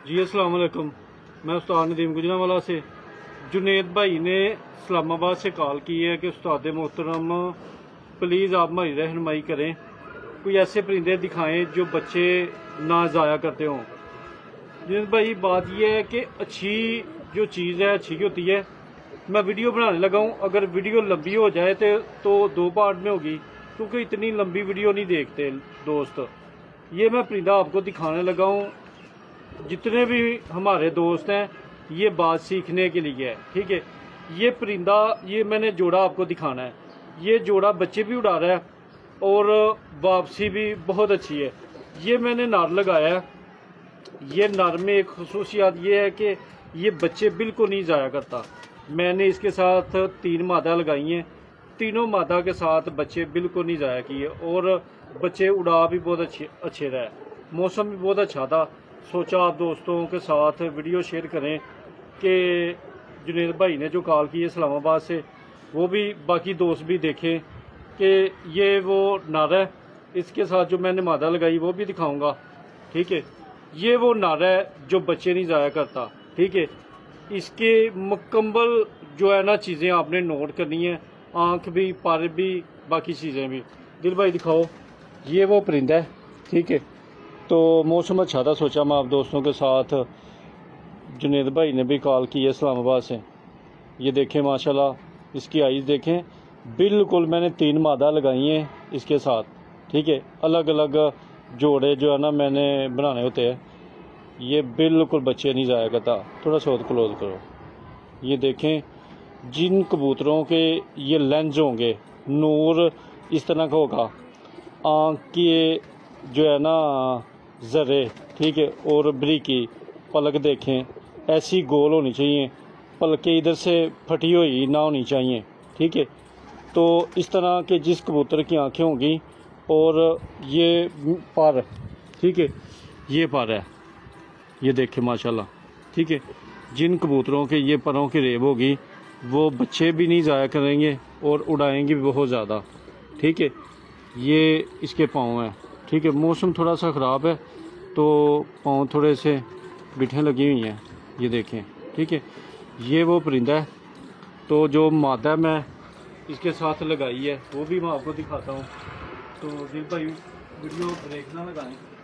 जी अस्सलाम वालेकुम। मैं उस्ताद नदीम गुजरांवाला से। जुनेद भाई ने इस्लामाबाद से कॉल की है कि उस्ताद मोहतरम प्लीज़ आप हमारी रहनुमाई करें, कोई ऐसे परिंदे दिखाएं जो बच्चे ना ज़ाया करते हों। जुनेद भाई बात यह है कि अच्छी जो चीज़ है अच्छी होती है। मैं वीडियो बनाने लगा हूँ, अगर वीडियो लंबी हो जाए तो 2 पार्ट में होगी, क्योंकि इतनी लंबी वीडियो नहीं देखते दोस्त। ये मैं परिंदा आपको दिखाने लगा हूँ। जितने भी हमारे दोस्त हैं ये बात सीखने के लिए है, ठीक है। ये परिंदा ये मैंने जोड़ा आपको दिखाना है। ये जोड़ा बच्चे भी उड़ा रहा है और वापसी भी बहुत अच्छी है। ये मैंने नर लगाया है। ये नर में एक खसूसियात ये है कि ये बच्चे बिल्कुल नहीं ज़ाया करता। मैंने इसके साथ 3 मादा लगाई हैं, तीनों मादा के साथ बच्चे बिल्कुल नहीं ज़ाया किए और बच्चे उड़ा भी बहुत अच्छे रहे। मौसम भी बहुत अच्छा था। सोचा आप दोस्तों के साथ वीडियो शेयर करें कि जुनेद भाई ने जो कॉल की है इस्लामाबाद से, वो भी बाकी दोस्त भी देखें कि ये वो नर है। इसके साथ जो मैंने मादा लगाई वो भी दिखाऊंगा, ठीक है। ये वो नर है जो बच्चे नहीं ज़ाया करता, ठीक है। इसके मुकम्मल जो है ना चीज़ें आपने नोट करनी है, आँख भी, पर भी, बाकी चीज़ें भी। दिल भाई दिखाओ, ये वो परिंदा है, ठीक है। तो मौसम अच्छा था, सोचा मैं आप दोस्तों के साथ। जुनेद भाई ने भी कॉल की है इस्लामाबाद से। ये देखें माशाल्लाह, इसकी आइज़ देखें, बिल्कुल मैंने 3 मादा लगाई हैं इसके साथ, ठीक है। अलग अलग जोड़े जो है ना मैंने बनाने होते हैं। ये बिल्कुल बच्चे नहीं ज़ाया करता। थोड़ा सा और क्लोज करो। ये देखें, जिन कबूतरों के ये लेंस होंगे, नूर इस तरह का होगा, आँख के जो है ना ज़रे, ठीक है, और बरीकी पलक देखें, ऐसी गोल होनी चाहिए, पलकें इधर से फटी हुई ना होनी चाहिए, ठीक है। तो इस तरह के जिस कबूतर की आंखें होंगी और ये पर, ठीक है, ये पर है, ये देखें माशाल्लाह, ठीक है। जिन कबूतरों के ये परों की रेब होगी वो बच्चे भी नहीं ज़ाया करेंगे और उड़ाएंगे भी बहुत ज़्यादा, ठीक है। ये इसके पाँव हैं, ठीक है। मौसम थोड़ा सा ख़राब है तो पाँव थोड़े से बिठें लगी हुई हैं, ये देखें, ठीक है। ये वो परिंदा है। तो जो मादा मैं इसके साथ लगाई है वो भी मैं आपको दिखाता हूँ। तो दिल भाई वीडियो ब्रेक ना लगाएं।